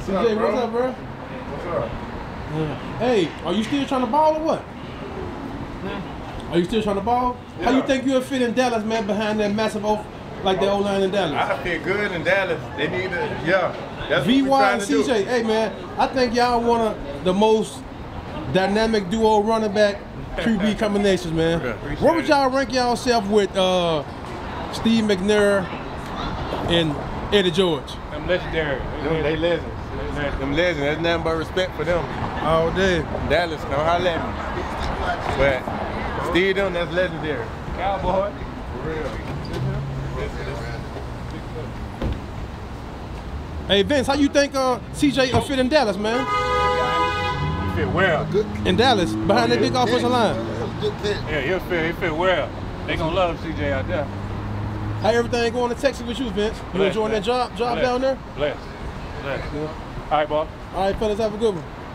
CJ, what's up, bro? What's up? Hey, are you still trying to ball or what? Are you still trying to ball? Yeah. How you think you'll fit in Dallas, man, behind that massive like the O-line in Dallas? I feel good in Dallas. They need to, yeah. That's VY what and we're trying to CJ, hey man, I think y'all one of the most dynamic duo running back QB combinations, man. Yeah, Where would y'all rank y'allself with Steve McNair and Eddie George? I'm legendary. They legends. Them legends. There's nothing but respect for them. All day. Dallas, come holler at me. But Steve, them, that's legendary. Cowboy. For real. Hey Vince, how you think CJ will fit in Dallas, man? He fit well. In Dallas, behind that big offensive line. Yeah, he fit well. They gonna love CJ out there. How everything going in Texas with you, Vince? You Bless, enjoying man. that job Bless. down there? Bless. All right, boss. All right, fellas, have a good one.